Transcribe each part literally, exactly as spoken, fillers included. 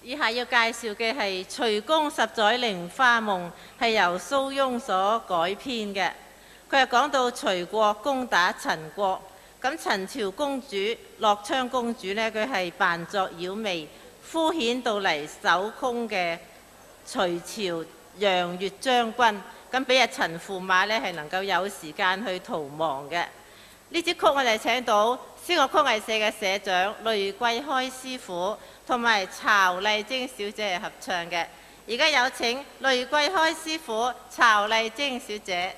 以下要介紹嘅係《隋宮十載菱花夢》，係由蘇翁所改編嘅。佢係講到隋國攻打陳國，咁陳朝公主樂昌公主呢，佢係扮作妖媚，敷衍到嚟守空嘅隋朝楊越將軍，咁俾阿陳駙馬呢係能夠有時間去逃亡嘅。呢支曲我哋請到聲樂曲藝社嘅社長雷桂開師傅同埋曹麗晶小姐合唱嘅。而家有請雷桂開師傅、曹麗晶小姐。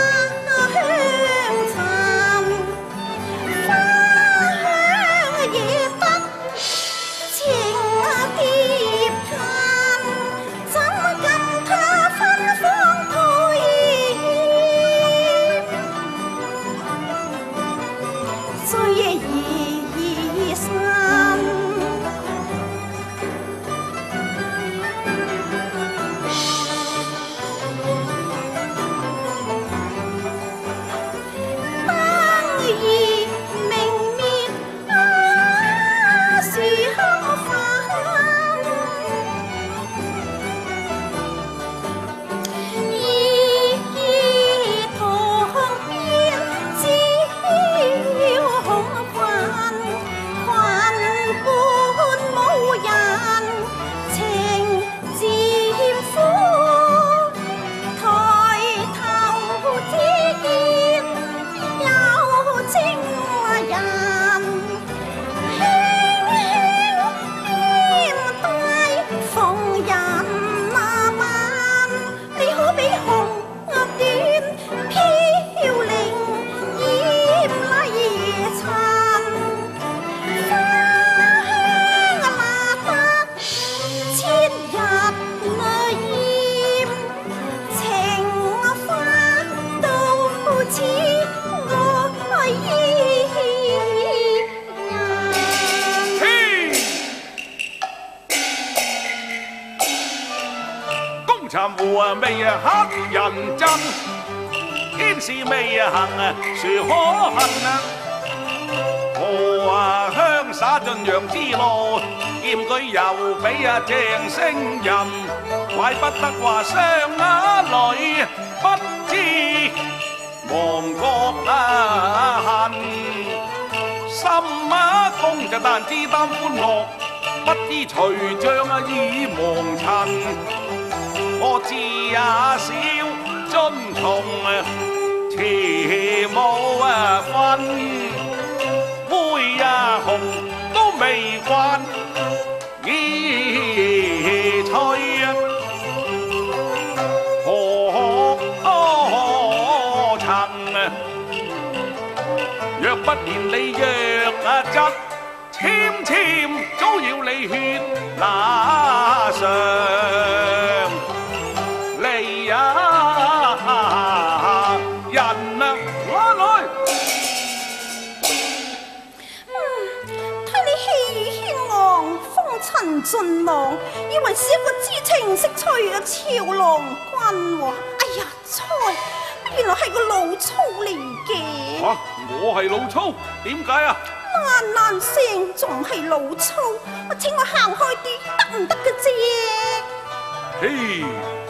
yeah. 公尋和未黑人憎，天使未行殊可恨啊！我啊香灑進陽之路，劍舉又比啊鄭星人，怪不得話雙眼淚不知亡國啊恨，心啊公就但知擔歡樂，不知隨將啊已忘塵。我知啊小樽從慈母啊分，灰啊紅都未慣已吹啊，何曾啊？若不然你若啊質纖纖，早要你血那上。嚟啊！人啊，來來！ 嗯，睇你氣軒昂，風塵盡浪，以為是一個知情識趣嘅俏郎君喎。哎呀，錯！原來係個老粗嚟嘅。 嚇、啊！我係老粗，點解啊？ 爛爛聲仲係老粗，我請我行開啲得唔得嘅啫？ 嘿！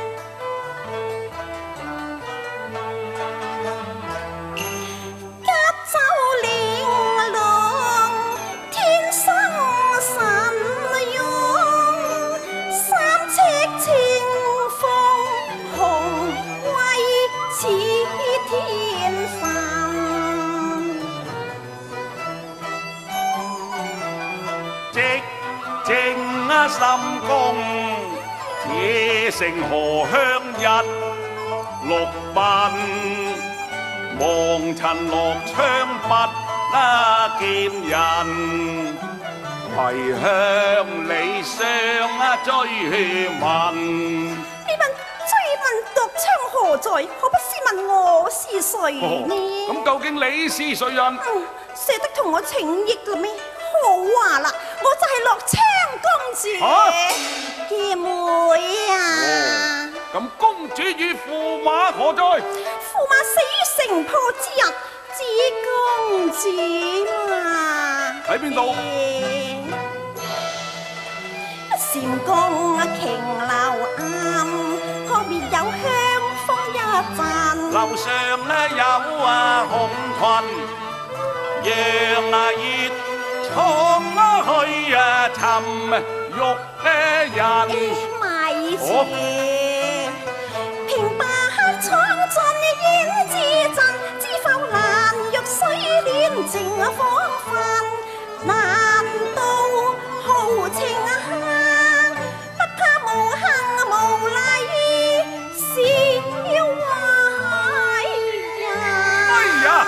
心公野城河鄉一六奔，望塵落槍不啊見人，唯向你相追問。 你問追問獨槍何在？可不是問我是誰呢？ 咁、哦、究竟你是誰人？ 嗯，捨得同我請益啦咩？好話啦，我就係樂昌公主嘅妹啊！ 咁、哦、公主與駙馬何在？ 駙馬死於城破之日，知公主嘛？ 喺邊度？ 禪宮瓊樓暗，旁邊有香風一陣。 樓上呢有啊紅裙，讓啊熱衝去啊尋玉嘅人。 咪住，平白闖進胭脂鎮，知否蘭玉水蓮淨芳芬？難道豪情啊，不怕無幸無禮小壞人？ 哎呀！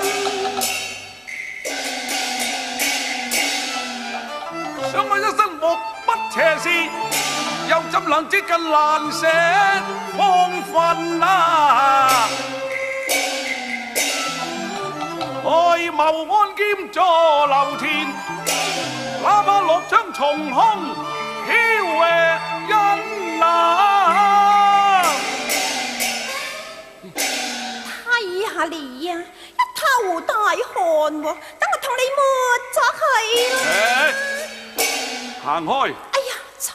想我一生目不斜視，又怎能接近蘭舍芳芬啊？愛謀安兼助樓田，哪怕落槍從空飄逸人啊！ 睇下你呀、啊，一頭大汗喎，等我同你抹咗佢啦。 行開！ 哎呀，菜！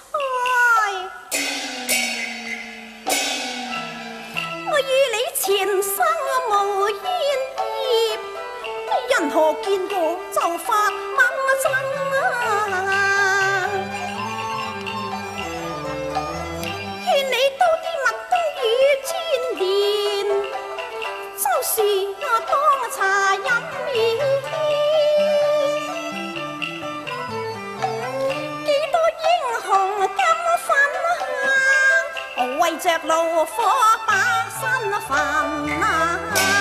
我與你前生無煙葉，人何見過就發猛憎啊！勸你多啲密冬與千年，就是我當茶飲面。為着怒火把身焚啊！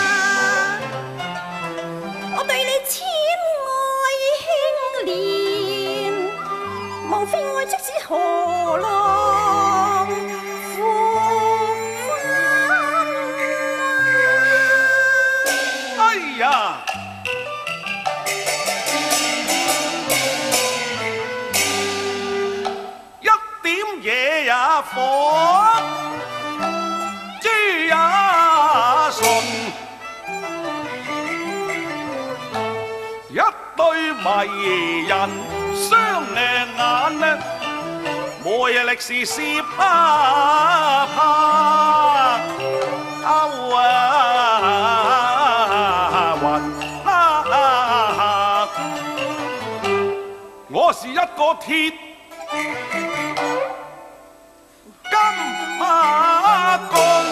我對你淺愛輕憐，無非愛即使何浪負分啊！ 哎呀， 火，豬也順，一對迷人雙眼呢，每日歷時是怕怕歐啊！我是一個鐵金馬公，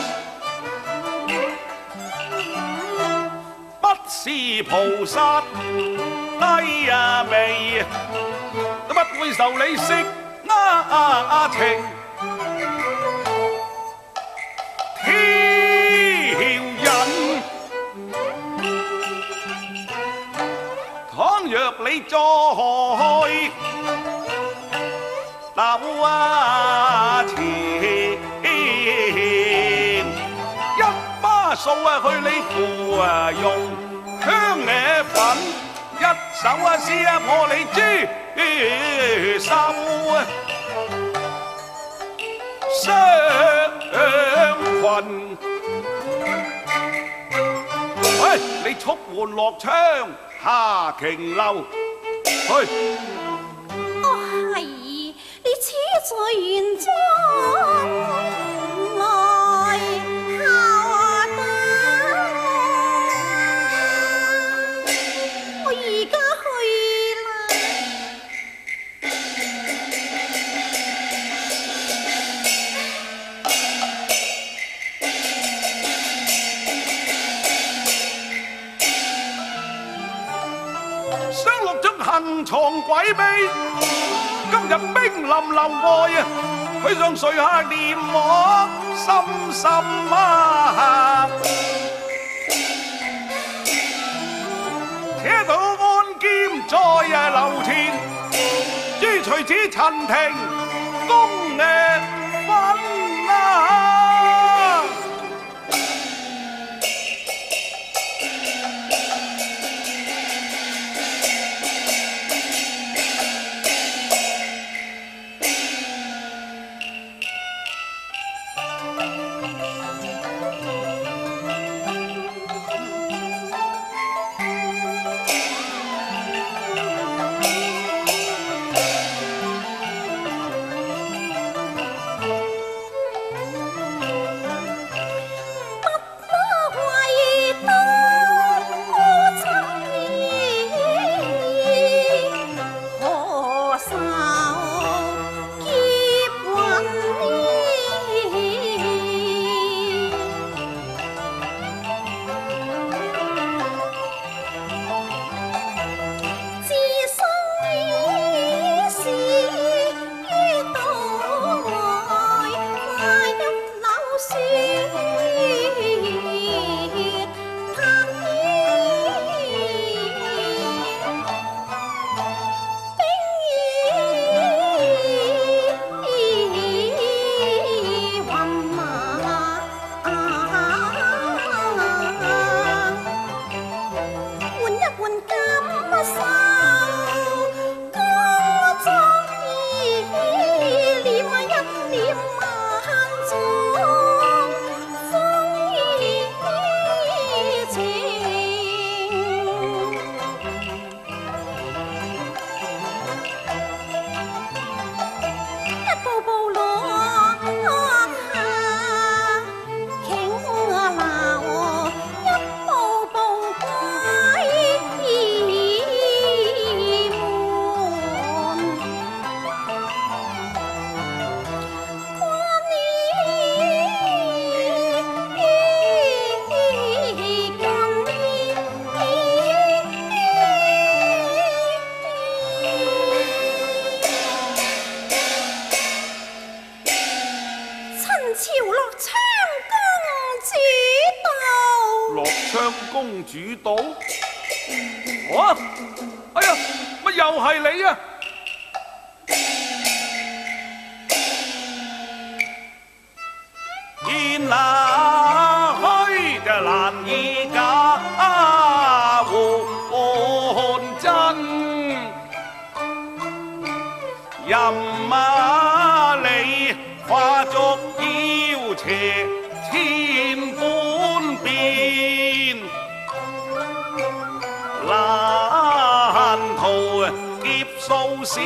不是菩薩低啊味，都不會受你色啊情。若你再鬥啊前，一巴掃啊去你芙啊用香野粉，一手啊撕啊破你豬手啊雙裙。喂，你速換落槍下瓊樓去。 哦，係，你此在園中來下等，我而家去啦。 雙陸中行藏詭秘，今日兵臨樓外啊，佢想誰客念我深深啊！且到安劍在啊樓前，諸隨子陳庭公誒分啊！公主道，哇！哎呀，乜又係你啊？見那虛就難以假換真，任啊你花劫數是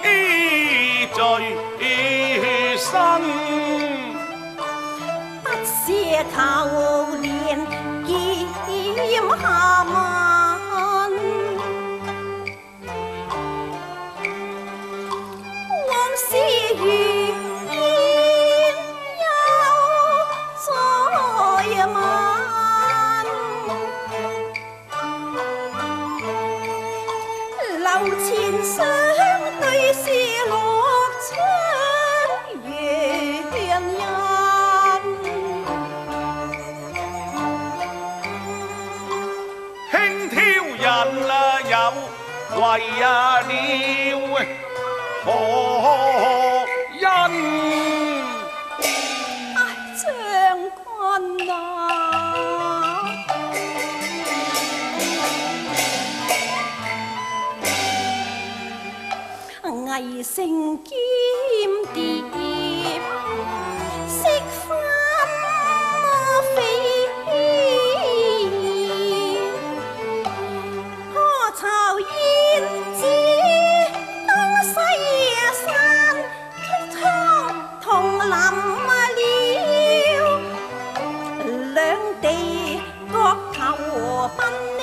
罪身， 不是求年劍下問，往事如煙又再問。樓前相對是樂窗緣人， 輕佻人啊有為啊了何因？ 將軍啊！魏城兼蝶識分飛，何巢燕子東西山，蒼同林了，兩地各投奔了。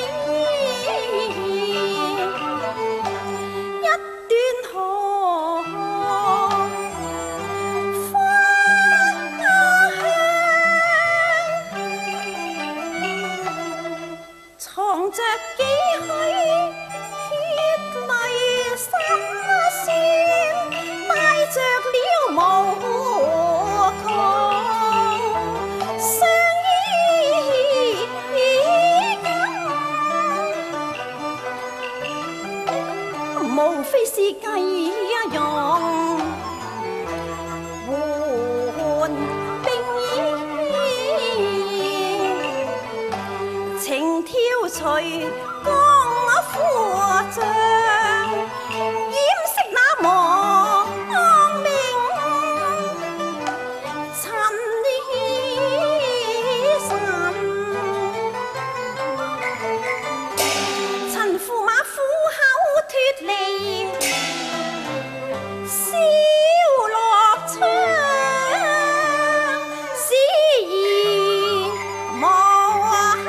藏着幾許血淚心酸，帶着了無窮相依感，無非是計用換兵衣，情挑隨江火將，掩飾那亡命陳醫生。陳駙馬虎口脫離，燒落窗，使兒無憾。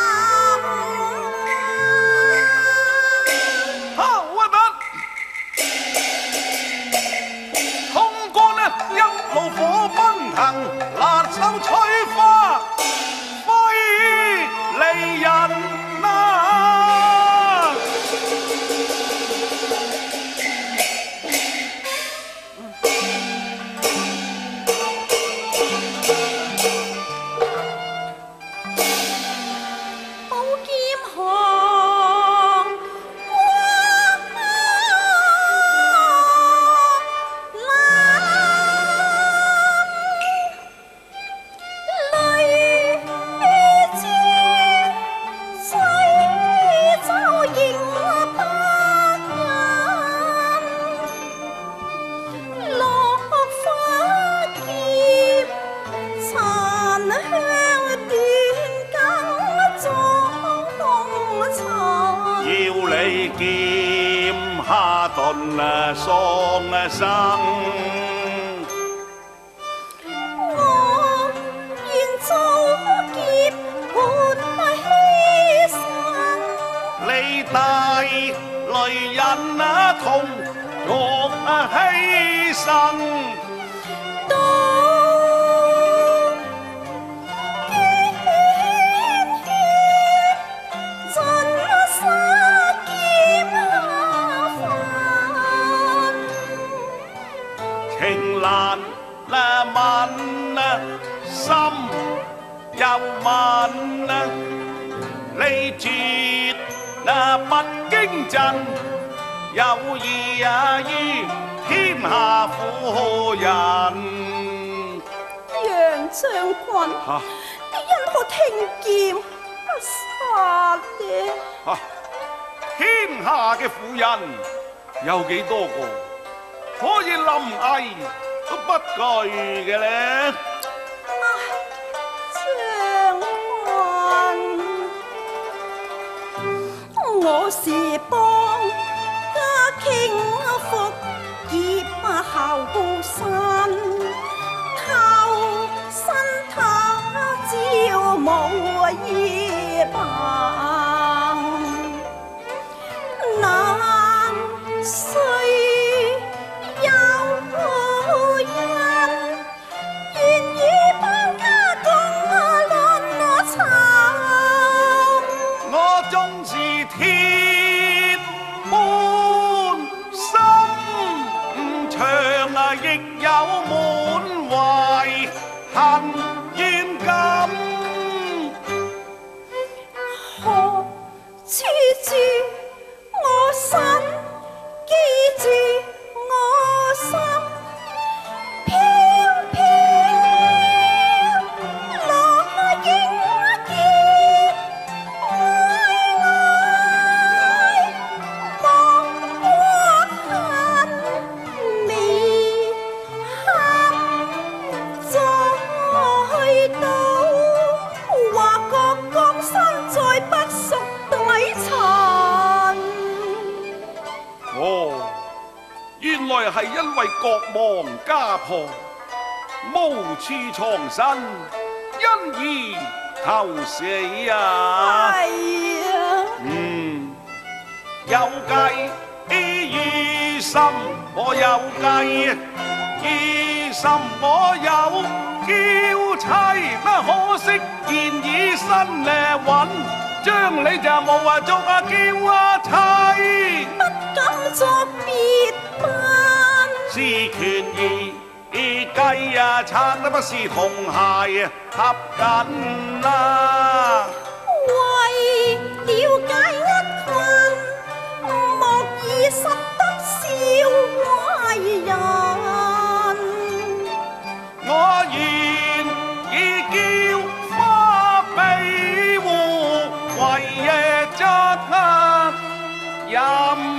好核突！空幹啊，一路火奔騰，辣手摧花揮離人啊！ 寶劍行，淚珠水就迎不忍，落花劍殘香斷更中塵。 要你劍下頓啊喪啊生， 我願做劫伴犧牲， 你帶淚人啊同欲啊犧牲。 到捐血盡殺劍下凡。 情難啊問啊心又問啊，你絕啊不經陣，有意啊於天下婦人。 楊將軍， 嚇你因何聽劍不殺呢？ 嚇！天下嘅婦人有幾多個可以臨危都不懼嘅咧？ 將軍，我是幫傾覆葉後身，偷身他朝無夜傍，難須有人願與邦家共論尋。 我縱是鐵般心腸啊，亦有滿懷恨怨感。 何處住我身，記住我心，飄飄落影結，哀哀莫過恨未堪再到，話覺江山再不屬底塵。 哦，原來係因為國亡家破，無處藏身，因而投死啊！ 哎呀！ 嗯，有計於心，我有計於心，我有嬌妻，不可惜現已身呢穩，將你就無話作啊嬌啊妻。 不敢作別班， 是權宜計啊，撐得不是同鞋啊，合緊啦。 為了解厄困，莫以實得笑壞人。 我願以嬌花庇護，為夜執啊任